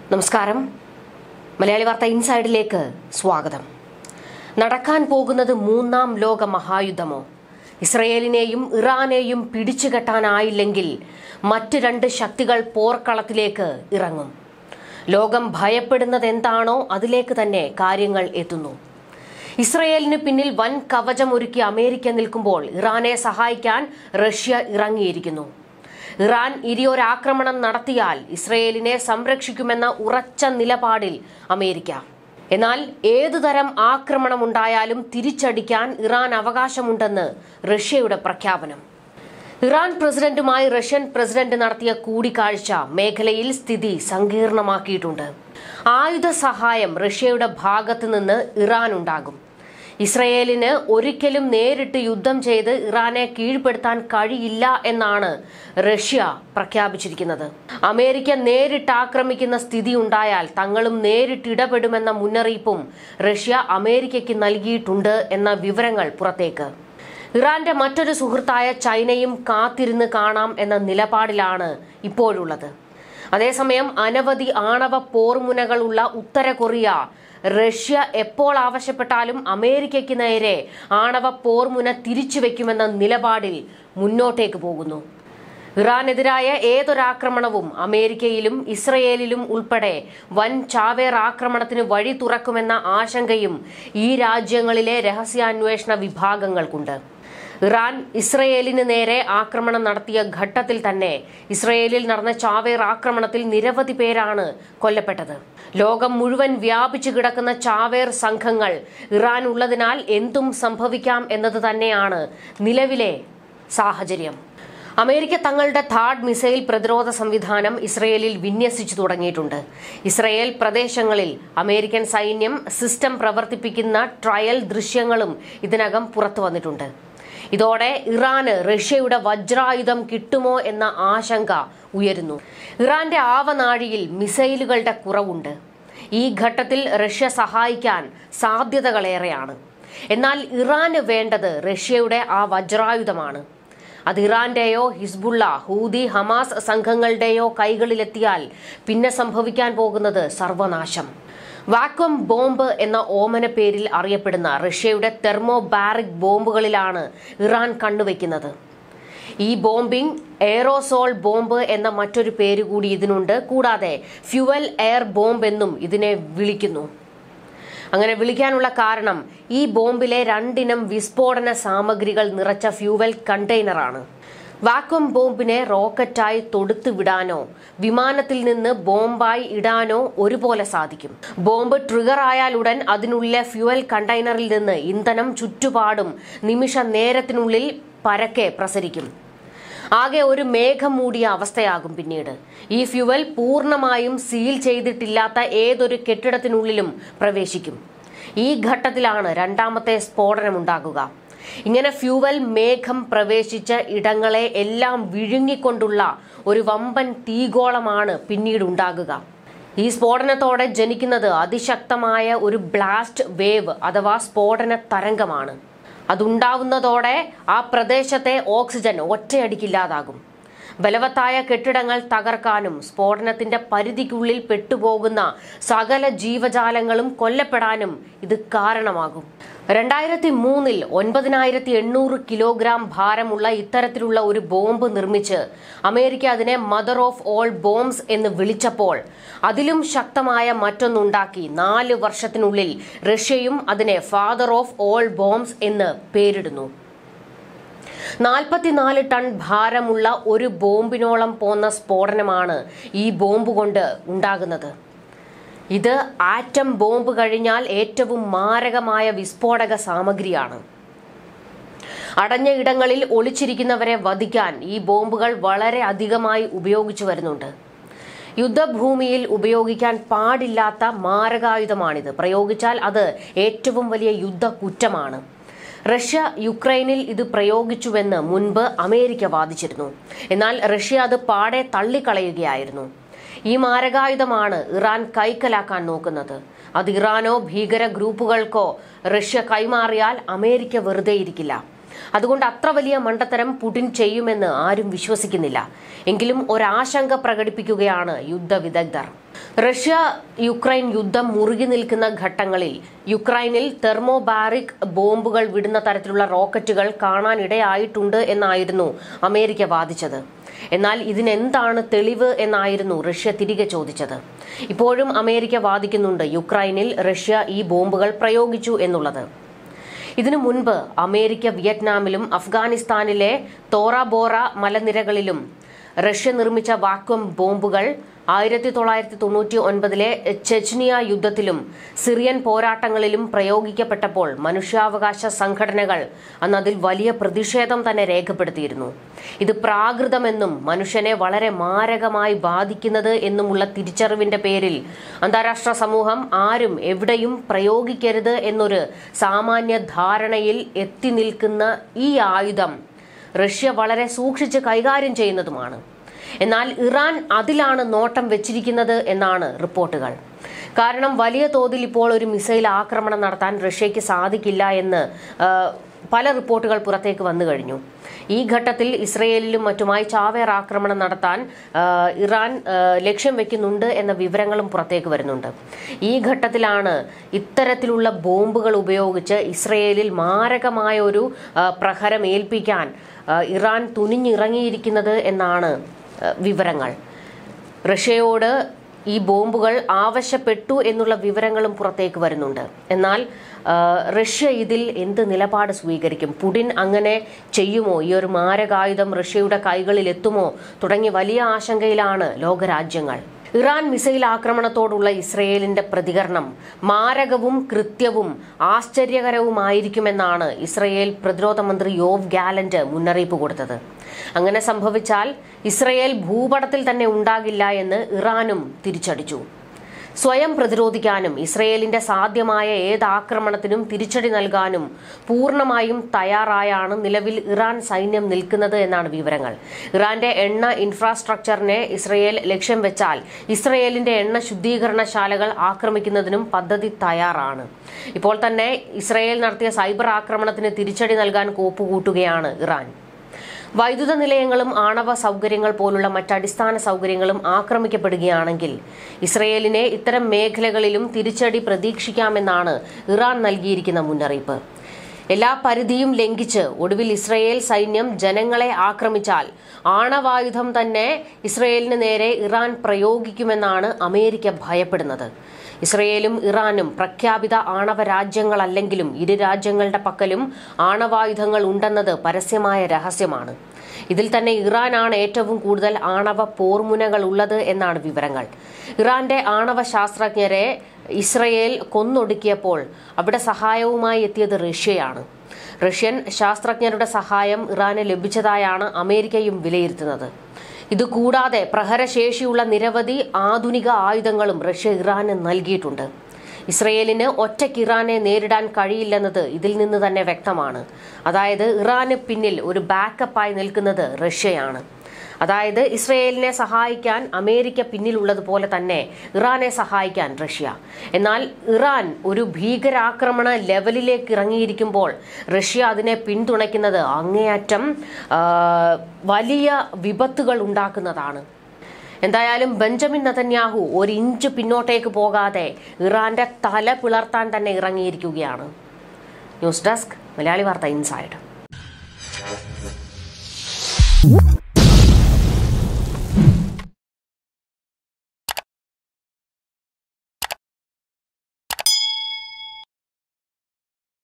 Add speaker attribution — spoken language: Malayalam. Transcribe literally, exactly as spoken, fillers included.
Speaker 1: നമസ്കാരം. മലയാളി വാർത്ത ഇൻസൈഡിലേക്ക് സ്വാഗതം. നടക്കാൻ പോകുന്നത് മൂന്നാം ലോക മഹായുദ്ധമോ? ഇസ്രയേലിനെയും ഇറാനെയും പിടിച്ചുകെട്ടാനായില്ലെങ്കിൽ മറ്റ് രണ്ട് ശക്തികൾ പോർക്കളത്തിലേക്ക് ഇറങ്ങും. ലോകം ഭയപ്പെടുന്നത് എന്താണോ അതിലേക്ക് തന്നെ കാര്യങ്ങൾ എത്തുന്നു. ഇസ്രയേലിന് പിന്നിൽ വൻ കവചമൊരുക്കി അമേരിക്ക നിൽക്കുമ്പോൾ ഇറാനെ സഹായിക്കാൻ റഷ്യ ഇറങ്ങിയിരിക്കുന്നു. ഇറാൻ ഇനിയൊരാക്രമണം നടത്തിയാൽ ഇസ്രയേലിനെ സംരക്ഷിക്കുമെന്ന ഉറച്ച നിലപാടിൽ അമേരിക്ക. എന്നാൽ ഏതുതരം ആക്രമണമുണ്ടായാലും തിരിച്ചടിക്കാൻ ഇറാൻ അവകാശമുണ്ടെന്ന് റഷ്യയുടെ പ്രഖ്യാപനം. ഇറാൻ പ്രസിഡന്റുമായി റഷ്യൻ പ്രസിഡന്റ് നടത്തിയ കൂടിക്കാഴ്ച മേഖലയിൽ സ്ഥിതി സങ്കീർണമാക്കിയിട്ടുണ്ട്. ആയുധ സഹായം റഷ്യയുടെ ഭാഗത്തു നിന്ന് ഇറാൻ ഉണ്ടാകും. ഇസ്രയേലിന് ഒരിക്കലും നേരിട്ട് യുദ്ധം ചെയ്ത് ഇറാനെ കീഴ്പ്പെടുത്താൻ കഴിയില്ല എന്നാണ് റഷ്യ പ്രഖ്യാപിച്ചിരിക്കുന്നത്. അമേരിക്ക നേരിട്ട് ആക്രമിക്കുന്ന സ്ഥിതി ഉണ്ടായാൽ തങ്ങളും നേരിട്ട് ഇടപെടുമെന്ന മുന്നറിയിപ്പും റഷ്യ അമേരിക്കയ്ക്ക് നൽകിയിട്ടുണ്ട് എന്ന വിവരങ്ങൾ പുറത്തേക്ക്. ഇറാന്റെ മറ്റൊരു സുഹൃത്തായ ചൈനയും കാത്തിരുന്ന് കാണാം എന്ന നിലപാടിലാണ് ഇപ്പോഴുള്ളത്. അതേസമയം അനവധി ആണവ പോർമുനകളുള്ള ഉത്തര കൊറിയ റഷ്യ എപ്പോൾ ആവശ്യപ്പെട്ടാലും അമേരിക്കയ്ക്ക് നേരെ ആണവ പോർമുന തിരിച്ചുവെക്കുമെന്ന നിലപാടിൽ മുന്നോട്ടേക്ക് പോകുന്നു. ഇറാനെതിരായ ഏതൊരാക്രമണവും അമേരിക്കയിലും ഇസ്രയേലിലും ഉൾപ്പെടെ വൻ ചാവേർ ആക്രമണത്തിന് വഴി തുറക്കുമെന്ന ആശങ്കയും ഈ രാജ്യങ്ങളിലെ രഹസ്യാന്വേഷണ വിഭാഗങ്ങൾക്കുണ്ട്. ഇറാൻ ഇസ്രയേലിന് നേരെ ആക്രമണം നടത്തിയ ഘട്ടത്തിൽ തന്നെ ഇസ്രയേലിൽ നടന്ന ചാവേർ ആക്രമണത്തിൽ നിരവധി പേരാണ് കൊല്ലപ്പെട്ടത്. ലോകം മുഴുവൻ വ്യാപിച്ചു കിടക്കുന്ന ചാവേർ സംഘങ്ങൾ ഇറാൻ ഉള്ളതിനാൽ എന്തും സംഭവിക്കാം എന്നത് തന്നെയാണ് നിലവിലെ സാഹചര്യം. അമേരിക്ക തങ്ങളുടെ താഡ് മിസൈൽ പ്രതിരോധ സംവിധാനം ഇസ്രയേലിൽ വിന്യസിച്ചു തുടങ്ങിയിട്ടുണ്ട്. ഇസ്രയേൽ പ്രദേശങ്ങളിൽ അമേരിക്കൻ സൈന്യം സിസ്റ്റം പ്രവർത്തിപ്പിക്കുന്ന ട്രയൽ ദൃശ്യങ്ങളും ഇതിനകം പുറത്തു വന്നിട്ടുണ്ട്. ഇതോടെ ഇറാന് റഷ്യയുടെ വജ്രായുധം കിട്ടുമോ എന്ന ആശങ്ക ഉയരുന്നു. ഇറാന്റെ ആവനാഴിയിൽ മിസൈലുകളുടെ കുറവുണ്ട്. ഈ ഘട്ടത്തിൽ റഷ്യ സഹായിക്കാൻ സാധ്യതകളേറെയാണ്. എന്നാൽ ഇറാന് വേണ്ടത് റഷ്യയുടെ ആ വജ്രായുധമാണ്. അത് ഇറാന്റെയോ ഹിസ്ബുള്ള, ഹൂതി, ഹമാസ് സംഘങ്ങളുടെയോ കൈകളിലെത്തിയാൽ പിന്നെ സംഭവിക്കാൻ പോകുന്നത് സർവനാശം. വാക്വം ബോംബ് എന്ന ഓമന പേരിൽ അറിയപ്പെടുന്ന റഷ്യയുടെ തെർമോബാറിക് ബോംബുകളിലാണ് ഇറാൻ കണ്ണുവെക്കുന്നത്. ഈ ബോംബിംഗ് എയറോസോൾ ബോംബ് എന്ന മറ്റൊരു പേര് കൂടി ഇതിനുണ്ട്. കൂടാതെ ഫ്യുവൽ എയർ ബോംബ് എന്നും ഇതിനെ വിളിക്കുന്നു. അങ്ങനെ വിളിക്കാനുള്ള കാരണം ഈ ബോംബിലെ രണ്ടിനം വിസ്ഫോടന സാമഗ്രികൾ നിറച്ച ഫ്യൂവൽ കണ്ടെയ്നറാണ്. വാക്വം ബോംബിനെ റോക്കറ്റായി തൊടുത്തു വിടാനോ വിമാനത്തിൽ നിന്ന് ബോംബായി ഇടാനോ ഒരുപോലെ സാധിക്കും. ബോംബ് ട്രിഗർ ആയാലുടൻ അതിനുള്ളിലെ ഫ്യൂവൽ കണ്ടെയ്നറിൽ നിന്ന് ഇന്ധനം ചുറ്റുപാടും നിമിഷ നേരത്തിനുള്ളിൽ പരക്കെ പ്രസരിക്കും. ആകെ ഒരു മേഘം മൂടിയ അവസ്ഥയാകും പിന്നീട്. ഈ ഫ്യൂവൽ പൂർണ്ണമായും സീൽ ചെയ്തിട്ടില്ലാത്ത ഏതൊരു കെട്ടിടത്തിനുള്ളിലും പ്രവേശിക്കും. ഈ ഘട്ടത്തിലാണ് രണ്ടാമത്തെ സ്ഫോടനമുണ്ടാകുക. ഇങ്ങനെ ഫ്യൂവൽ മേഘം പ്രവേശിച്ച ഇടങ്ങളെ എല്ലാം വിഴുങ്ങിക്കൊണ്ടുള്ള ഒരു വമ്പൻ തീഗോളമാണ് പിന്നീട് ഉണ്ടാകുക. ഈ സ്ഫോടനത്തോടെ ജനിക്കുന്നത് അതിശക്തമായ ഒരു ബ്ലാസ്റ്റ് വേവ് അഥവാ സ്ഫോടന തരംഗമാണ്. അതുണ്ടാവുന്നതോടെ ആ പ്രദേശത്തെ ഓക്സിജൻ ഒറ്റയടിക്കില്ലാതാകും. ബലവത്തായ കെട്ടിടങ്ങൾ തകർക്കാനും സ്ഫോടനത്തിന്റെ പരിധിക്കുള്ളിൽ പെട്ടുപോകുന്ന സകല ജീവജാലങ്ങളും കൊല്ലപ്പെടാനും ഇത് കാരണമാകും. രണ്ടായിരത്തി മൂന്നിൽ ഒൻപതിനായിരത്തി എണ്ണൂറ് കിലോഗ്രാം ഭാരമുള്ള ഇത്തരത്തിലുള്ള ഒരു ബോംബ് നിർമ്മിച്ച് അമേരിക്ക അതിനെ മദർ ഓഫ് ഓൾ ബോംബ്സ് എന്ന് വിളിച്ചപ്പോൾ അതിലും ശക്തമായ മറ്റൊന്നുണ്ടാക്കി നാല് വർഷത്തിനുള്ളിൽ റഷ്യയും അതിനെ ഫാദർ ഓഫ് ഓൾ ബോംബ്സ് എന്ന് പേരിടുന്നു. നാൽപ്പത്തിനാല് ടൺ ഭാരമുള്ള ഒരു ബോംബിനോളം പോന്ന സ്ഫോടനമാണ് ഈ ബോംബ് കൊണ്ട് ഉണ്ടാകുന്നത്. ഇത് ആറ്റം ബോംബ് കഴിഞ്ഞാൽ ഏറ്റവും മാരകമായ വിസ്ഫോടക സാമഗ്രിയാണ്. അടഞ്ഞ ഇടങ്ങളിൽ ഒളിച്ചിരിക്കുന്നവരെ വധിക്കാൻ ഈ ബോംബുകൾ വളരെ അധികമായി ഉപയോഗിച്ചു വരുന്നുണ്ട്. യുദ്ധഭൂമിയിൽ ഉപയോഗിക്കാൻ പാടില്ലാത്ത മാരകായുധമാണിത്. പ്രയോഗിച്ചാൽ അത് ഏറ്റവും വലിയ യുദ്ധ കുറ്റമാണ്. റഷ്യ യുക്രൈനിൽ ഇത് പ്രയോഗിച്ചുവെന്ന് മുൻപ് അമേരിക്ക വാദിച്ചിരുന്നു. എന്നാൽ റഷ്യ അത് പാടെ തള്ളിക്കളയുകയായിരുന്നു. ഈ മാരകായുധമാണ് ഇറാൻ കൈക്കലാക്കാൻ നോക്കുന്നത്. അത് ഇറാനോ ഭീകര ഗ്രൂപ്പുകൾക്കോ റഷ്യ കൈമാറിയാൽ അമേരിക്ക വെറുതെ ഇരിക്കില്ല. അതുകൊണ്ട് അത്ര വലിയ മണ്ടത്തരം പുടിൻ ചെയ്യുമെന്ന് ആരും വിശ്വസിക്കുന്നില്ല. എങ്കിലും ഒരാശങ്ക പ്രകടിപ്പിക്കുകയാണ് യുദ്ധവിദഗ്ധർ. റഷ്യ യുക്രൈൻ യുദ്ധം മുറുകി നിൽക്കുന്ന ഘട്ടങ്ങളിൽ യുക്രൈനിൽ തെർമോബാറിക് ബോംബുകൾ വിടുന്ന തരത്തിലുള്ള റോക്കറ്റുകൾ കാണാനിടയായിട്ടുണ്ട് എന്നായിരുന്നു അമേരിക്ക വാദിച്ചത്. എന്നാൽ ഇതിനെന്താണ് തെളിവ് എന്നായിരുന്നു റഷ്യ തിരികെ ചോദിച്ചത്. ഇപ്പോഴും അമേരിക്ക വാദിക്കുന്നുണ്ട് യുക്രൈനിൽ റഷ്യ ഈ ബോംബുകൾ പ്രയോഗിച്ചു എന്നുള്ളത്. ഇതിനു മുൻപ് അമേരിക്ക വിയറ്റ്നാമിലും അഫ്ഗാനിസ്ഥാനിലെ തോറാബോറ മലനിരകളിലും റഷ്യ നിർമ്മിച്ച വാക്വം ബോംബുകൾ ആയിരത്തി തൊള്ളായിരത്തി തൊണ്ണൂറ്റി ഒൻപതിലെ ചെച്നിയ യുദ്ധത്തിലും സിറിയൻ പോരാട്ടങ്ങളിലും പ്രയോഗിക്കപ്പെട്ടപ്പോൾ മനുഷ്യാവകാശ സംഘടനകൾ അന്ന് അതിൽ വലിയ പ്രതിഷേധം തന്നെ രേഖപ്പെടുത്തിയിരുന്നു. ഇത് പ്രാകൃതമെന്നും മനുഷ്യനെ വളരെ മാരകമായി ബാധിക്കുന്നത് എന്നുമുള്ള തിരിച്ചറിവിന്റെ പേരിൽ അന്താരാഷ്ട്ര സമൂഹം ആരും എവിടെയും പ്രയോഗിക്കരുത് എന്നൊരു സാമാന്യ ധാരണയിൽ എത്തി നിൽക്കുന്ന ഈ ആയുധം റഷ്യ വളരെ സൂക്ഷിച്ച് കൈകാര്യം ചെയ്യുന്നതുമാണ്. എന്നാൽ ഇറാൻ അതിലാണ് നോട്ടം വെച്ചിരിക്കുന്നത് എന്നാണ് റിപ്പോർട്ടുകൾ. കാരണം വലിയ തോതിൽ ഇപ്പോൾ ഒരു മിസൈൽ ആക്രമണം നടത്താൻ റഷ്യയ്ക്ക് സാധിക്കില്ല എന്ന് പല റിപ്പോർട്ടുകൾ പുറത്തേക്ക് വന്നു കഴിഞ്ഞു. ഈ ഘട്ടത്തിൽ ഇസ്രയേലിലും മറ്റുമായി ചാവേർ ആക്രമണം നടത്താൻ ഇറാൻ ലക്ഷ്യം വെക്കുന്നുണ്ട് എന്ന വിവരങ്ങളും പുറത്തേക്ക് വരുന്നുണ്ട്. ഈ ഘട്ടത്തിലാണ് ഇത്തരത്തിലുള്ള ബോംബുകൾ ഉപയോഗിച്ച് ഇസ്രയേലിൽ മാരകമായ ഒരു പ്രഹരം ഏൽപ്പിക്കാൻ ഇറാൻ തുനിഞ്ഞിറങ്ങിയിരിക്കുന്നത് എന്നാണ് വിവരങ്ങൾ. റഷ്യയോട് ഈ ബോംബുകൾ ആവശ്യപ്പെട്ടു എന്നുള്ള വിവരങ്ങളും പുറത്തേക്ക് വരുന്നുണ്ട്. എന്നാൽ റഷ്യ ഇതിൽ എന്ത് നിലപാട് സ്വീകരിക്കും? പുടിൻ അങ്ങനെ ചെയ്യുമോ? ഈ ഒരു മാരകായുധം റഷ്യയുടെ കൈകളിൽ എത്തുമോ? തുടങ്ങി വലിയ ആശങ്കയിലാണ് ലോകരാജ്യങ്ങൾ. ഇറാൻ മിസൈൽ ആക്രമണത്തോടുള്ള ഇസ്രയേലിന്റെ പ്രതികരണം മാരകവും കൃത്യവും ആശ്ചര്യകരവുമായിരിക്കുമെന്നാണ് ഇസ്രയേൽ പ്രതിരോധ മന്ത്രി യോവ് ഗാലന്റ് മുന്നറിയിപ്പ് കൊടുത്തത്. അങ്ങനെ സംഭവിച്ചാൽ ഇസ്രയേൽ ഭൂപടത്തിൽ തന്നെ ഉണ്ടാകില്ല എന്ന് ഇറാനും തിരിച്ചടിച്ചു. സ്വയം പ്രതിരോധിക്കാനും ഇസ്രയേലിന്റെ സാധ്യമായ ഏത് ആക്രമണത്തിനും തിരിച്ചടി നൽകാനും പൂർണ്ണമായും തയ്യാറായാണ് നിലവിൽ ഇറാൻ സൈന്യം നിൽക്കുന്നത് എന്നാണ് വിവരങ്ങൾ. ഇറാന്റെ എണ്ണ ഇൻഫ്രാസ്ട്രക്ചറിനെ ഇസ്രയേൽ ലക്ഷ്യം വെച്ചാൽ ഇസ്രയേലിന്റെ എണ്ണ ശുദ്ധീകരണശാലകൾ ആക്രമിക്കുന്നതിനും പദ്ധതി തയ്യാറാണ്. ഇപ്പോൾ തന്നെ ഇസ്രയേൽ നടത്തിയ സൈബർ ആക്രമണത്തിന് തിരിച്ചടി നൽകാൻ കോപ്പുകൂട്ടുകയാണ് ഇറാൻ. വൈദ്യുത നിലയങ്ങളും ആണവ സൗകര്യങ്ങൾ പോലുള്ള മറ്റടിസ്ഥാന സൗകര്യങ്ങളും ആക്രമിക്കപ്പെടുകയാണെങ്കിൽ ഇസ്രയേലിനെ ഇത്തരം മേഖലകളിലും തിരിച്ചടി പ്രതീക്ഷിക്കാമെന്നാണ് ഇറാൻ നൽകിയിരിക്കുന്ന മുന്നറിയിപ്പ്. എല്ലാ പരിധിയും ലംഘിച്ച് ഒടുവിൽ ഇസ്രയേൽ സൈന്യം ജനങ്ങളെ ആക്രമിച്ചാൽ ആണവായുധം തന്നെ ഇസ്രയേലിന് നേരെ ഇറാൻ പ്രയോഗിക്കുമെന്നാണ് അമേരിക്ക ഭയപ്പെടുന്നത്. ഇസ്രയേലും ഇറാനും പ്രഖ്യാപിത ആണവ രാജ്യങ്ങളല്ലെങ്കിലും ഇരു രാജ്യങ്ങളുടെ പക്കലും ആണവായുധങ്ങൾ ഉണ്ടെന്നത് പരസ്യമായ രഹസ്യമാണ്. ഇതിൽ തന്നെ ഇറാനാണ് ഏറ്റവും കൂടുതൽ ആണവ പോർമുനകൾ ഉള്ളത് എന്നാണ് വിവരങ്ങൾ. ഇറാന്റെ ആണവ ശാസ്ത്രജ്ഞരെ ഇസ്രയേൽ കൊന്നൊടുക്കിയപ്പോൾ അവിടെ സഹായവുമായി എത്തിയത് റഷ്യയാണ്. റഷ്യൻ ശാസ്ത്രജ്ഞരുടെ സഹായം ഇറാന് ലഭിച്ചതായാണ് അമേരിക്കയും വിലയിരുത്തുന്നത്. ഇതുകൂടാതെ പ്രഹരശേഷിയുള്ള നിരവധി ആധുനിക ആയുധങ്ങളും റഷ്യ ഇറാന് നൽകിയിട്ടുണ്ട്. ഇസ്രയേലിന് ഒറ്റയ്ക്ക് ഇറാനെ നേരിടാൻ കഴിയില്ലെന്നത് ഇതിൽ നിന്ന് തന്നെ വ്യക്തമാണ്. അതായത് ഇറാന് പിന്നിൽ ഒരു ബാക്കപ്പായി നിൽക്കുന്നത് റഷ്യയാണ്. അതായത് ഇസ്രയേലിനെ സഹായിക്കാൻ അമേരിക്ക പിന്നിലുള്ളതുപോലെ തന്നെ ഇറാനെ സഹായിക്കാൻ റഷ്യ. എന്നാൽ ഇറാൻ ഒരു ഭീകരാക്രമണ ലെവലിലേക്ക് ഇറങ്ങിയിരിക്കുമ്പോൾ റഷ്യ അതിനെ പിന്തുണയ്ക്കുന്നത് അങ്ങേയറ്റം വലിയ വിപത്തുകൾ ഉണ്ടാക്കുന്നതാണ്. എന്തായാലും ബെഞ്ചമിൻ നെതന്യാഹു ഒരു ഇഞ്ച് പിന്നോട്ടേക്ക് പോകാതെ ഇറാന്റെ തല പിളർത്താൻ തന്നെ ഇറങ്ങിയിരിക്കുകയാണ്. ന്യൂസ് ഡെസ്ക് മലയാളി വാർത്ത ഇൻസൈഡ്.